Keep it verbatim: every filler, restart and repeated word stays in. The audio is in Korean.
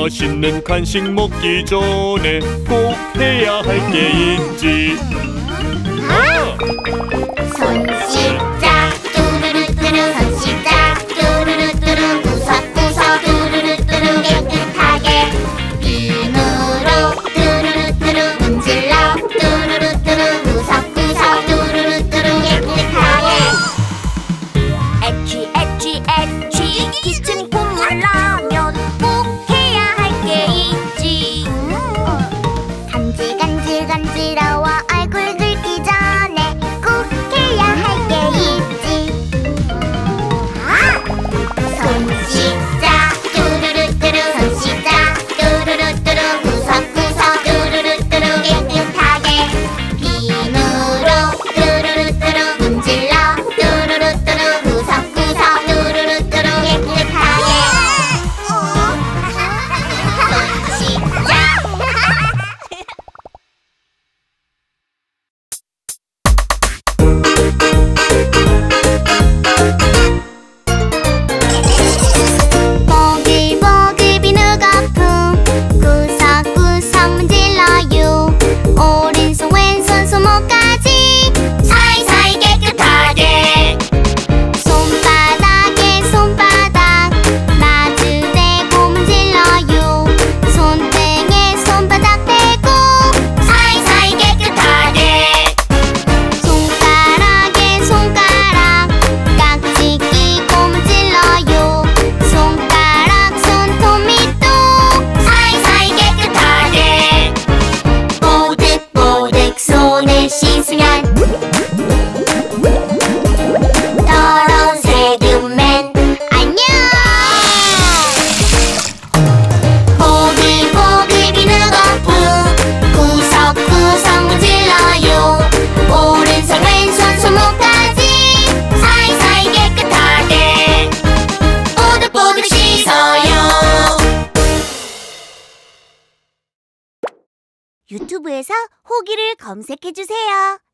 맛있는 간식 먹기 전에 꼭 해야 할 게 있지. 아! 손 씻자 뚜루루뚜루 손 씻자 뚜루루뚜루 구석구석 뚜루루뚜루 깨끗하게 비누로 뚜루루뚜루 문질러 뚜루루뚜루 구석구석 뚜루루뚜루 깨끗하게 엣지 엣지 엣지 키친 콧물 나면 꼭 해야 할 게 있지. 간질 간질 간지러워 얼굴 긁기 전에 꼭 해야 할 게 있지. 아! 손 씻자 뚜루루뚜루 손 씻자 뚜루루뚜루 구석구석 뚜루루뚜루 깨끗하게 비누로 뚜루루뚜루 문질러 뚜루루뚜루 구석구석 뚜루루뚜루 깨끗하게 손 씻자. 보글보글 비누 거품 구석구석 문질러요. 오른손 왼손 손목까지 사이사이 깨끗하게 손바닥에 손바닥 마주대고 문질러요. 손등에 손바닥 대고 사이사이 깨끗하게 손가락에 손가락 깍지 끼고 문질러요. 손가락 손톱 밑도 사이사이 깨끗하게 뽀득뽀득 손을 씻으면 더러운 세균맨 안녕. 보글보글 비누 거품 구석구석 문질러요. 오른손 왼손 손목까지 사이사이 깨끗하게 뽀득뽀득 씻어요. 유튜브에서 호기를 검색해주세요.